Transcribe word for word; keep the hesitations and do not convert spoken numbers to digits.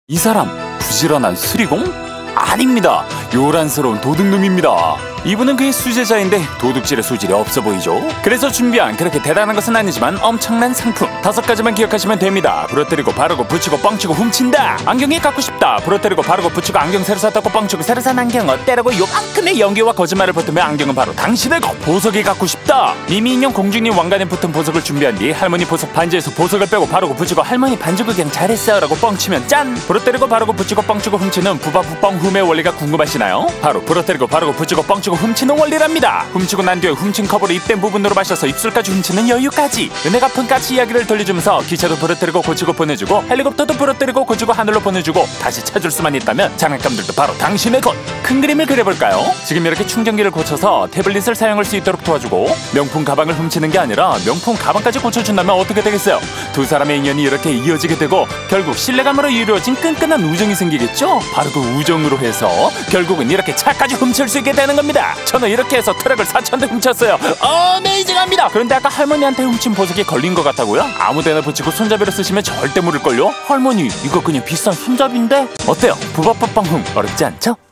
이 사람 부지런한 수리공? 아닙니다. 요란스러운 도둑놈입니다. 이분은 그의 수제자인데 도둑질의 소질이 없어 보이죠? 그래서 준비한 그렇게 대단한 것은 아니지만 엄청난 상품 다섯 가지만 기억하시면 됩니다. 부러뜨리고 바르고 붙이고 뻥치고 훔친다. 안경이 갖고 싶다. 부러뜨리고 바르고 붙이고 안경 새로 샀다고 뻥치고 새로 산 안경 어때라고 요만큼의 연기와 거짓말을 벗으면 안경은 바로 당신의 것. 보석이 갖고 싶다. 미미인형 공주님 왕관에 붙은 보석을 준비한 뒤 할머니 보석 반지에서 보석을 빼고 바르고 붙이고 할머니 반지 구경 잘했어 라고 뻥치면 짠! 부러뜨리고 바르고 붙이고 뻥치고 훔치는 부바부뻥 훔의 원리가 궁금하시나요? 바로 부러뜨리고 바르고 붙이고 뻥치고 훔치는 원리랍니다. 훔치고 난 뒤에 훔친 컵으로 입된 부분으로 마셔서 입술까지 훔치는 여유까지. 은혜 갚은 까치 이야기를 돌려주면서 기차도 부러뜨리고 고치고 보내주고 헬리콥터도 부러뜨리고 고치고 하늘로 보내주고 다시 찾을 수만 있다면 장난감들도 바로 당신의 것. 큰 그림을 그려볼까요? 지금 이렇게 충전기를 고쳐서 태블릿을 사용할 수 있도록 도와주고 명품 가방을 훔치는 게 아니라 명품 가방까지 고쳐준다면 어떻게 되겠어요? 두 사람의 인연이 이렇게 이어지게 되고 결국 신뢰감으로 이루어진 끈끈한 우정이 생기겠죠? 바로 그 우정으로 해서 결국은 이렇게 차까지 훔칠 수 있게 되는 겁니다. 저는 이렇게 해서 트럭을 사천 대 훔쳤어요. 어메이징합니다. 그런데 아까 할머니한테 훔친 보석이 걸린 것 같다고요? 아무데나 붙이고 손잡이로 쓰시면 절대 모를걸요? 할머니 이거 그냥 비싼 손잡이인데? 어때요? 부바부빵 훔 어렵지 않죠?